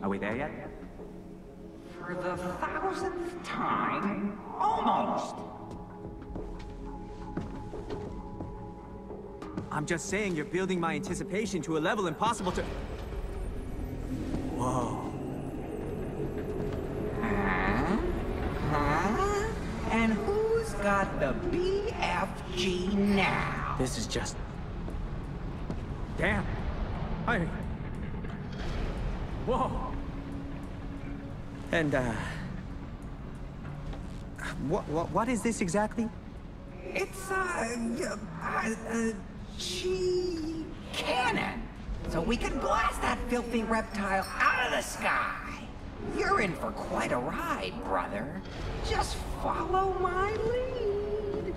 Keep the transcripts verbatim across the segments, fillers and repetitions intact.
Are we there yet? For the thousandth time, almost. I'm just saying you're building my anticipation to a level impossible to... Whoa. Huh? Huh? And who's got the B F G now? This is just... Damn. I... Whoa. And, uh... What, what, what is this exactly? It's, uh, a, a G cannon. So we can blast that filthy reptile out of the sky. You're in for quite a ride, brother. Just follow my lead.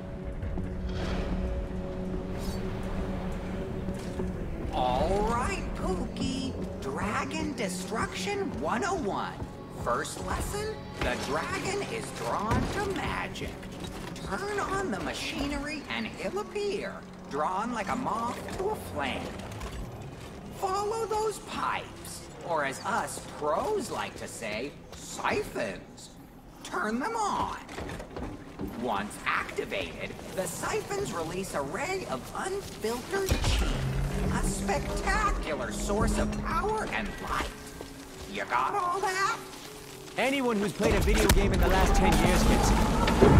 All right, Pookie. Dragon Destruction one oh one. First lesson, the dragon is drawn to magic. Turn on the machinery and he'll appear, drawn like a moth to a flame. Follow those pipes, or as us pros like to say, siphons. Turn them on. Once activated, the siphons release a ray of unfiltered chi, a spectacular source of power and light. You got all that? Anyone who's played a video game in the last ten years gets it.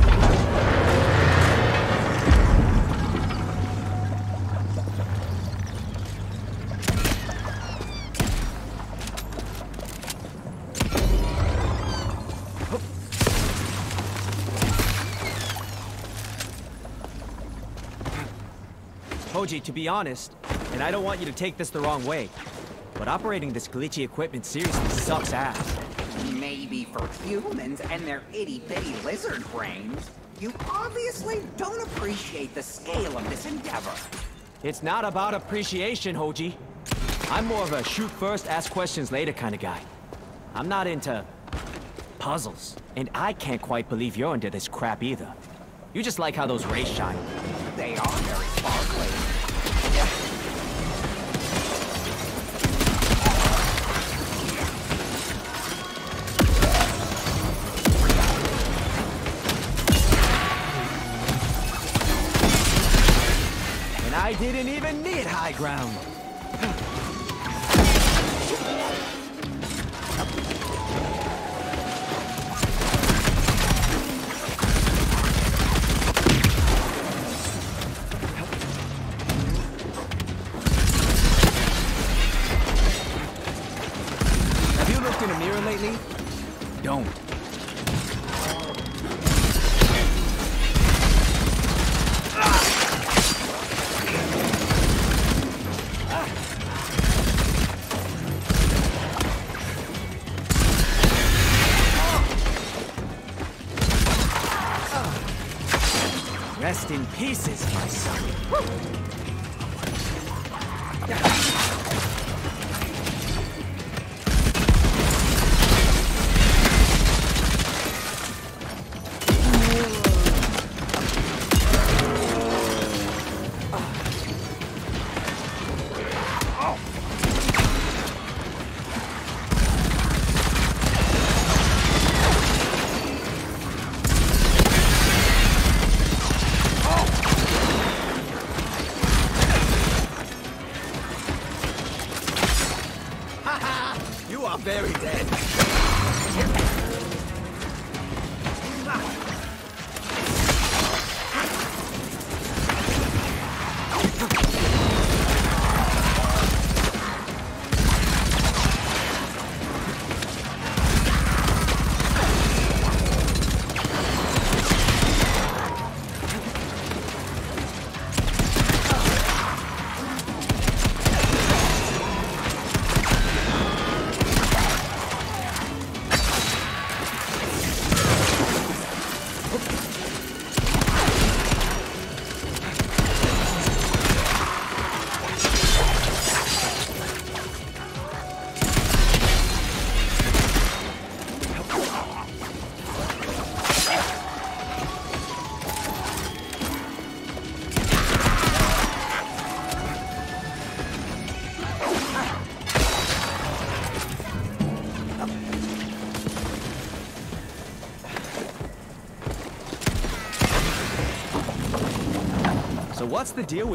Hoji, to be honest, and I don't want you to take this the wrong way, but operating this glitchy equipment seriously sucks ass. Maybe for humans and their itty-bitty lizard brains, you obviously don't appreciate the scale of this endeavor. It's not about appreciation, Hoji. I'm more of a shoot first, ask questions later kind of guy. I'm not into puzzles, and I can't quite believe you're into this crap either. You just like how those rays shine. They are very sparkly. And I didn't even need high ground. In a mirror lately? Don't. Rest in pieces, my son. Very dead. What's the deal with...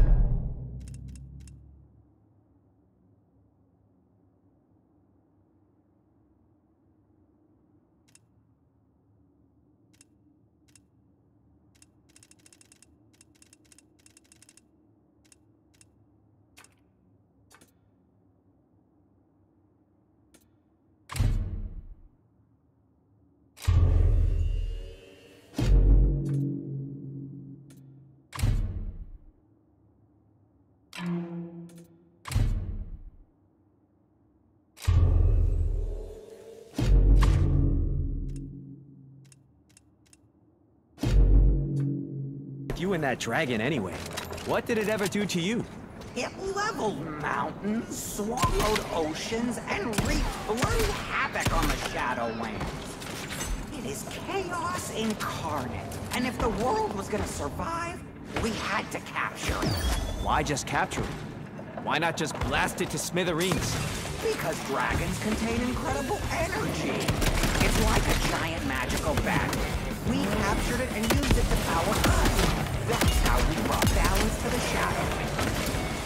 you and that dragon anyway? What did it ever do to you? It leveled mountains, swallowed oceans, and wreaked bloody havoc on the Shadowlands. It is chaos incarnate, and if the world was gonna survive, we had to capture it. Why just capture it? Why not just blast it to smithereens? Because dragons contain incredible energy. It's like a giant magical battery. We captured it and used it to power us. That's how we brought balance to the Shadowlands.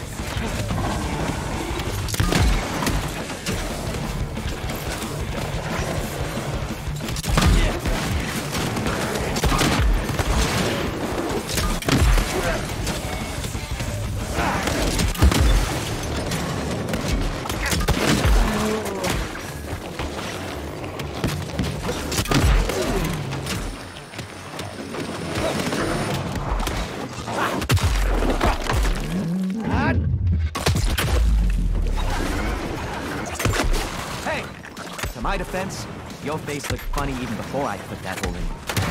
To my defense, your face looked funny even before I put that hole in.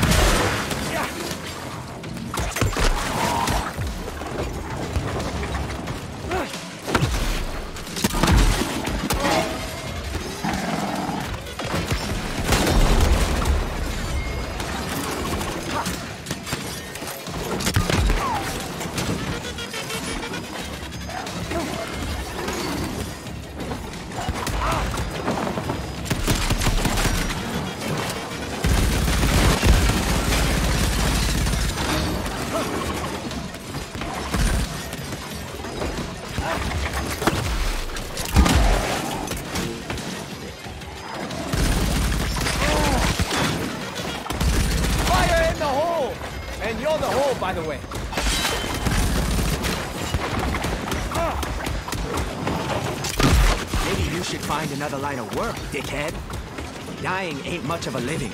And you're the hole, by the way. Maybe you should find another line of work, dickhead. Dying ain't much of a living.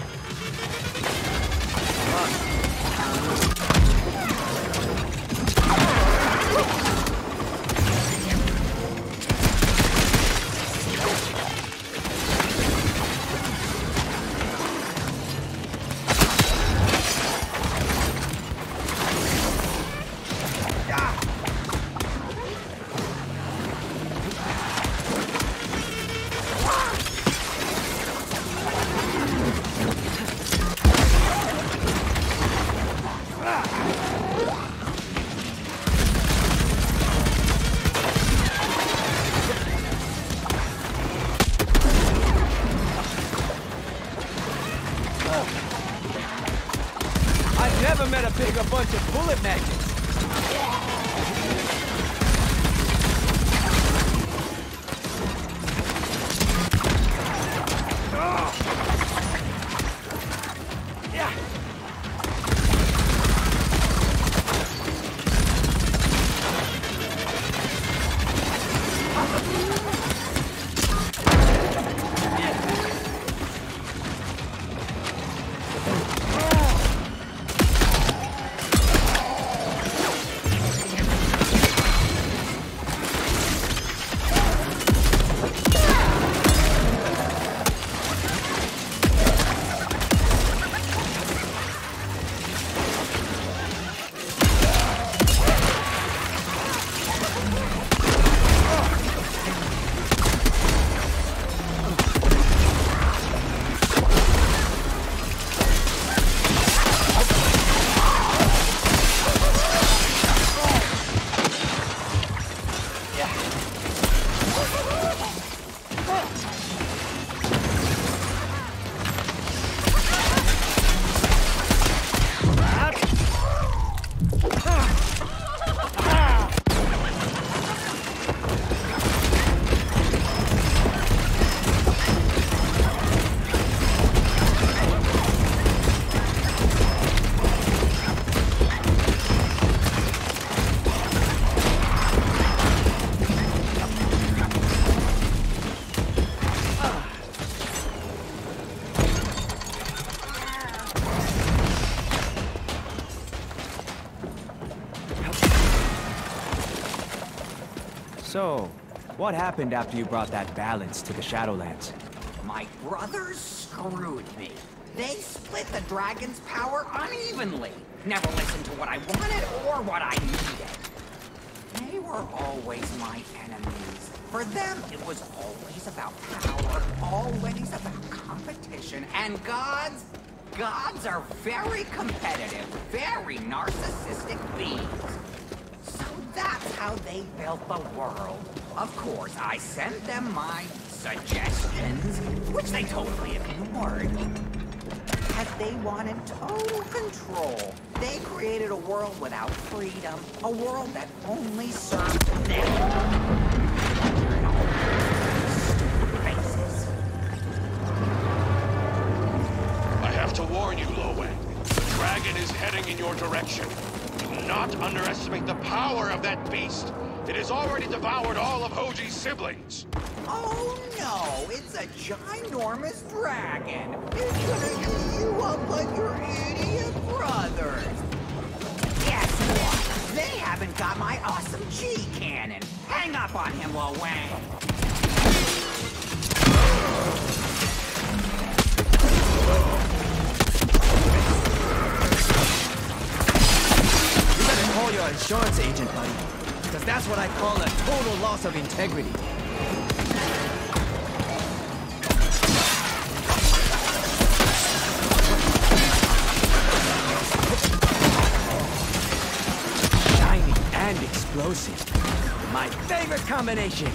I've never met a bigger bunch of bullet magnets. So, what happened after you brought that balance to the Shadowlands? My brothers screwed me. They split the dragon's power unevenly. Never listened to what I wanted or what I needed. They were always my enemies. For them, it was always about power, always about competition, and gods... Gods are very competitive, very narcissistic beings. So that's how they built the world. Of course, I sent them my suggestions, which they totally ignored. As they wanted total control, they created a world without freedom, a world that only served them. Stupid faces. I have to warn you, Wang. The dragon is heading in your direction. Do not underestimate the power of that beast. It has already devoured all of Hoji's siblings. Oh no, it's a ginormous dragon. It's gonna eat you up like your idiot brothers. Guess what? They haven't got my awesome G cannon. Hang up on him, Lil Wang. You better call your insurance agent, buddy. Because that's what I call a total loss of integrity. Shiny and explosive. My favorite combination.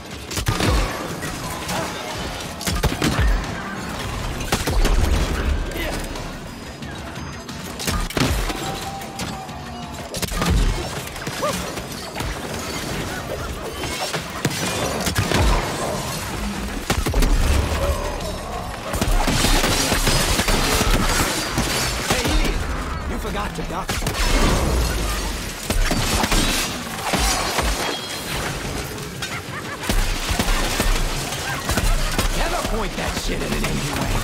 Forgot to duck. Never point that shit at an anyway.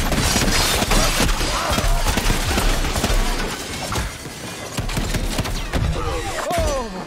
Oh!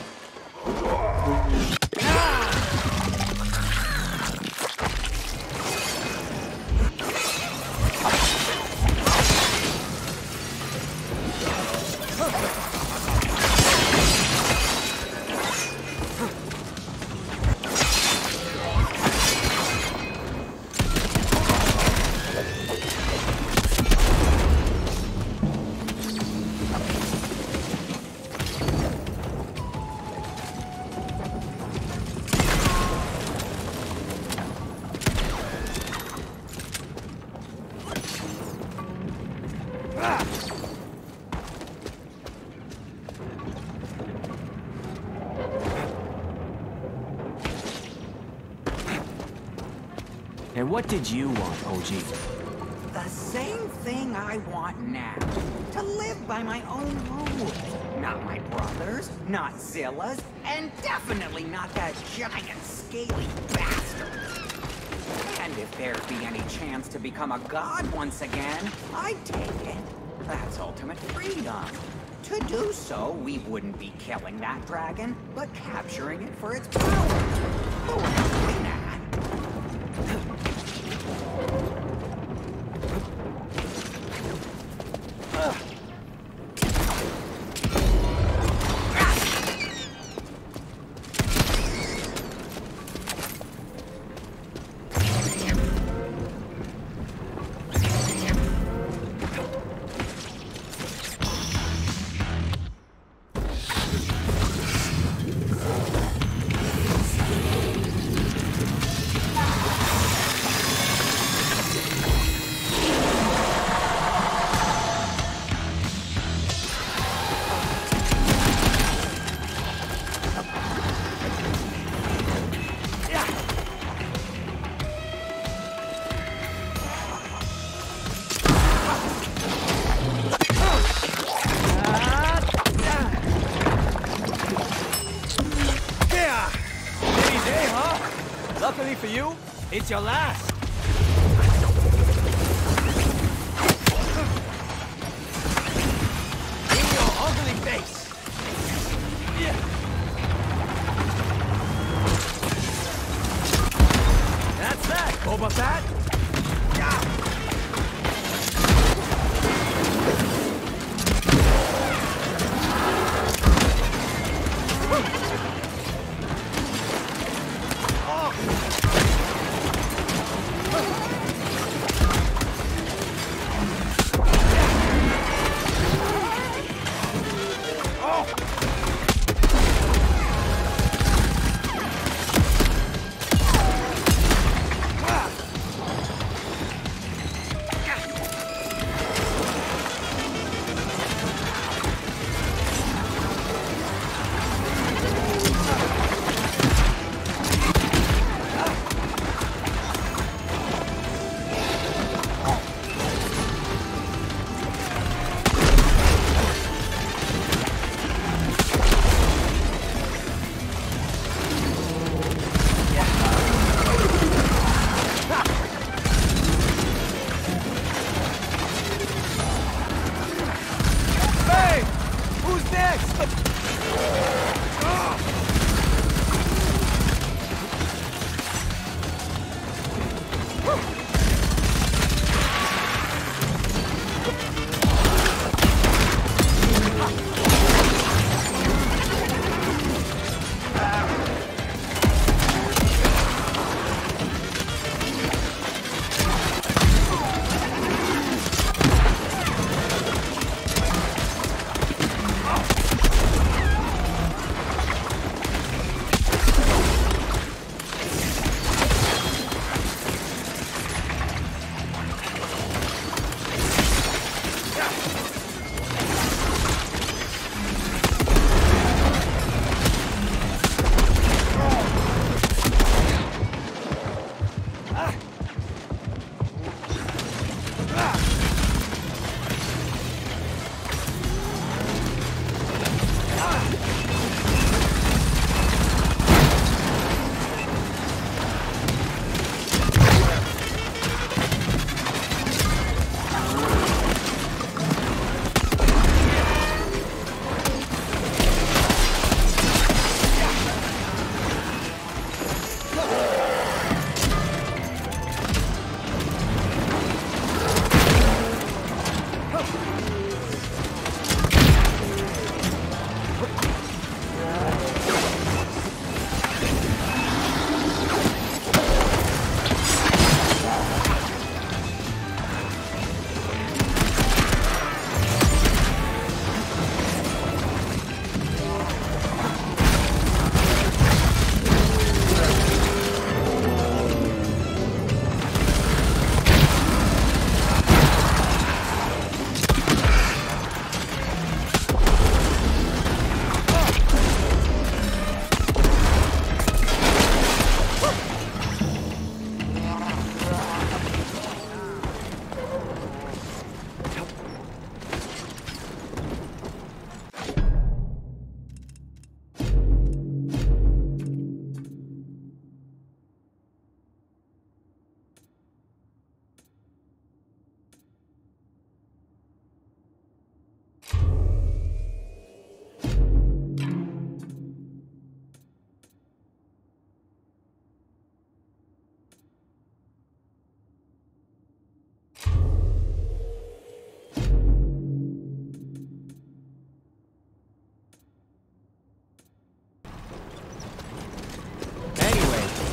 And what did you want, Hoji? The same thing I want now. To live by my own rules. Not my brother's, not Zilla's, and definitely not that giant scaly bastard. And if there'd be any chance to become a god once again, I'd take it. That's ultimate freedom. To do so, we wouldn't be killing that dragon, but capturing it for its power. Who would have been that? Luckily for you, it's your last. In your ugly face. Yeah.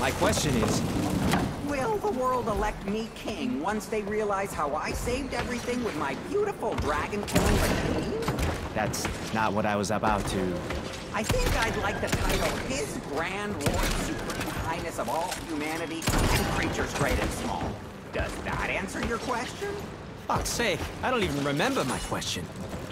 My question is... Will the world elect me king once they realize how I saved everything with my beautiful dragon-killing machine? That's not what I was about to... I think I'd like the title His Grand Lord Supreme Highness of all humanity and creatures great and small. Does that answer your question? Fuck's sake, I don't even remember my question.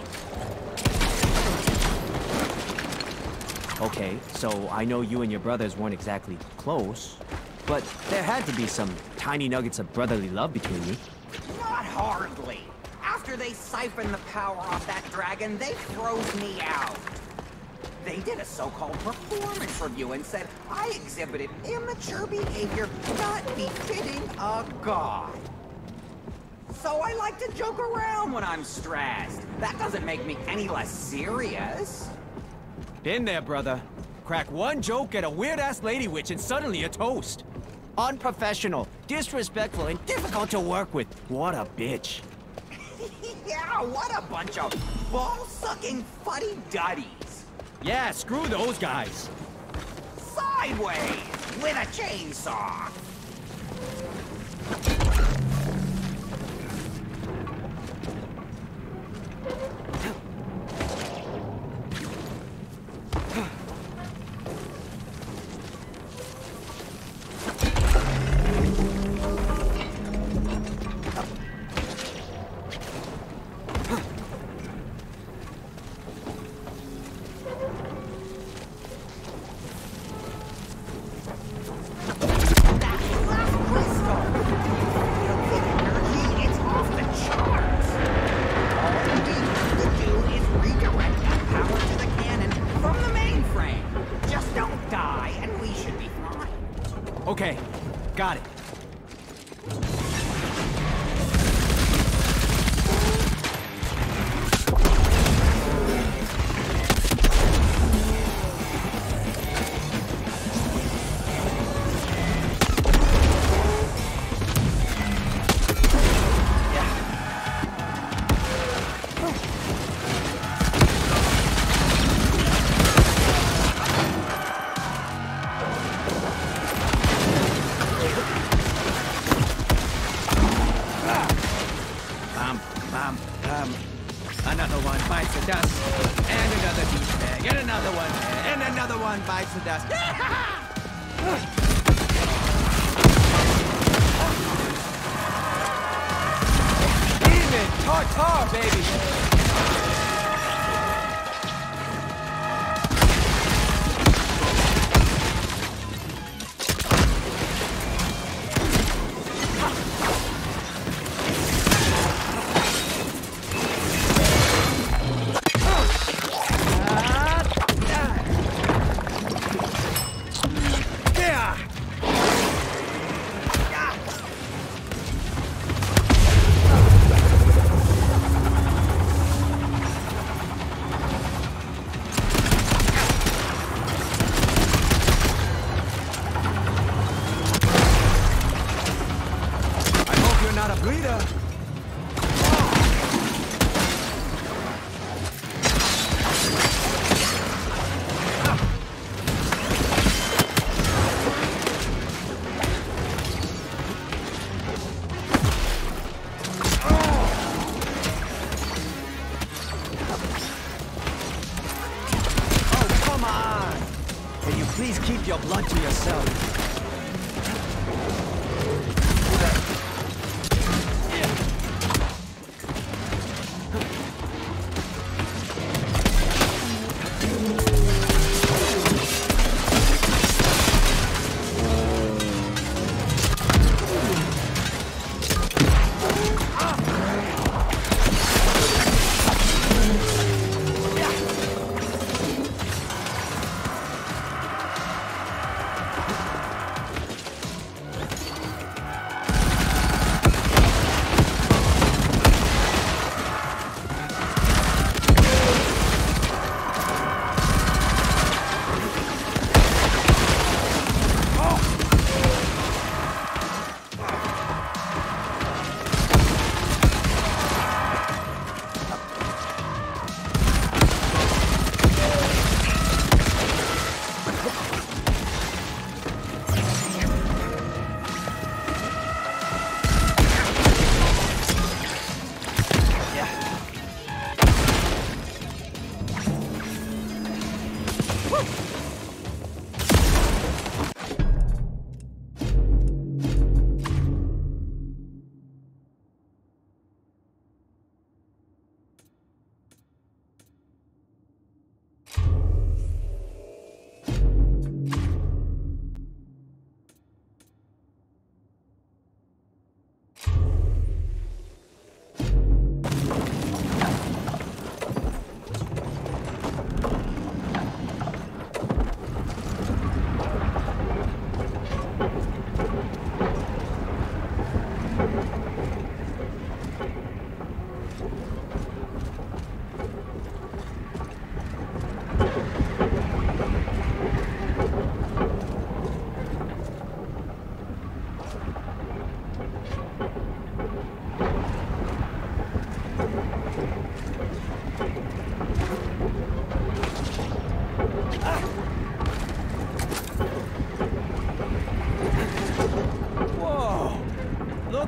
Okay, so I know you and your brothers weren't exactly close, but there had to be some tiny nuggets of brotherly love between you. Not hardly. After they siphoned the power off that dragon, they froze me out. They did a so-called performance review and said I exhibited immature behavior not befitting a god. So I like to joke around when I'm stressed. That doesn't make me any less serious. Been there, brother. Crack one joke at a weird-ass lady witch and suddenly you're toast. Unprofessional, disrespectful, and difficult to work with. What a bitch. Yeah, what a bunch of ball-sucking fuddy-duddies. Yeah, screw those guys. Sideways with a chainsaw. Okay, got it. Another one bites the dust, and another doomsday, and another one, and another one bites the dust. Demon tartar, baby! Not a breather. Oh, come on. Can you please keep your blood to yourself?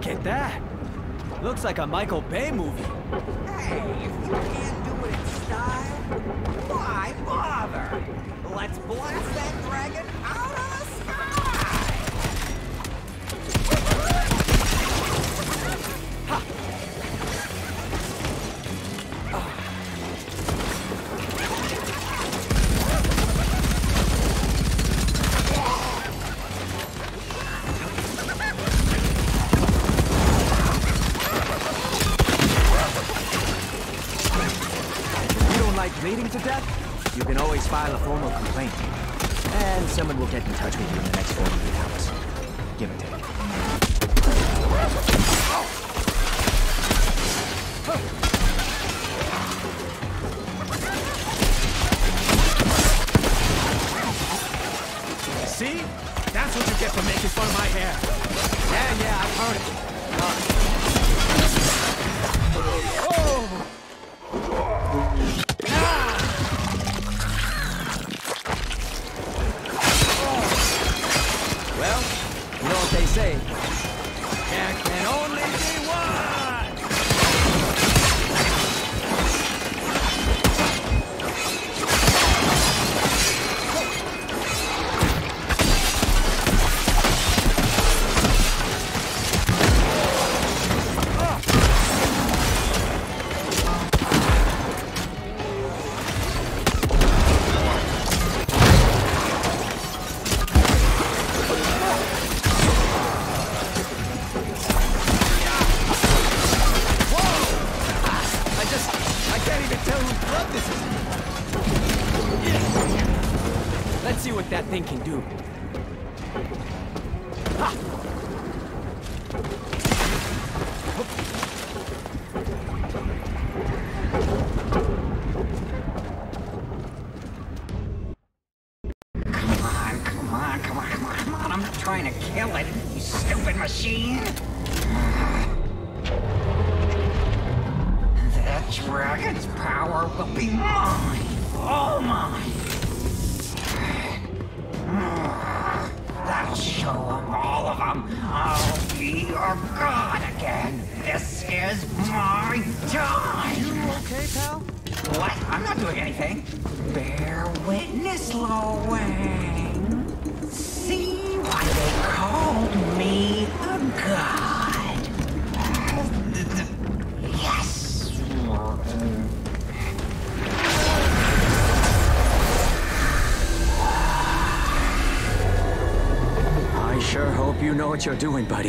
Look at that! Looks like a Michael Bay movie. Hey, if you can't do it in style, why bother? Let's blast that dragon out of the sky! Ha! Bleeding to death? You can always file a formal complaint. And someone will get in touch with you in the next forty-eight hours. Give or take. See? That's what you get for making fun of my hair. Yeah, yeah, I've heard it. Uh, Well, you know what they say. There can only be one! Let's see what that thing can do. Ha! Come on, come on, come on, come on, come on. I'm not trying to kill it, you stupid machine. That dragon's power will be mine. All mine. That'll show them, all of them. I'll be your god again. This is my time. You okay, pal? What? I'm not doing anything. Bear witness, Lo Wang. See why they called me a god. Yes. I sure hope you know what you're doing, buddy.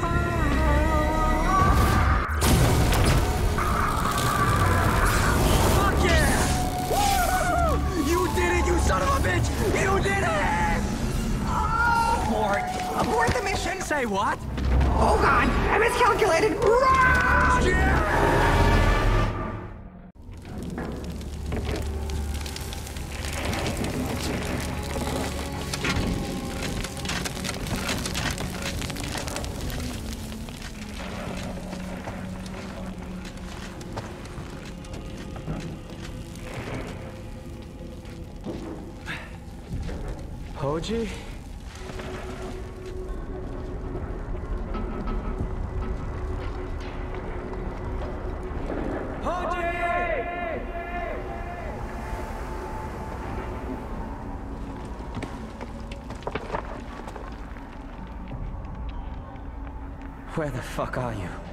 Fuck yeah! Woo! You did it, you son of a bitch! You did it! Abort. Abort the mission. Say what? Oh god, I miscalculated. Run! Yeah! Hoji? Where the fuck are you?